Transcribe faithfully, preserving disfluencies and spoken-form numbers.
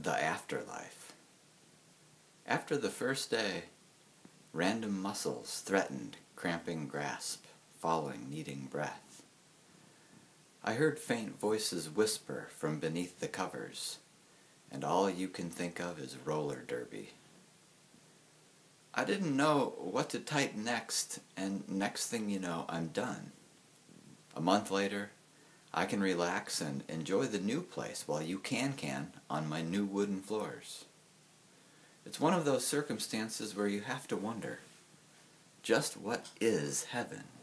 the afterlife. After the first day, random muscles threatened cramping grasp, falling, needing breath. I heard faint voices whisper from beneath the covers, and all you can think of is roller derby. I didn't know what to type next, and next thing you know, I'm done. A month later, I can relax and enjoy the new place while you can-can on my new wooden floors. It's one of those circumstances where you have to wonder, just what is heaven?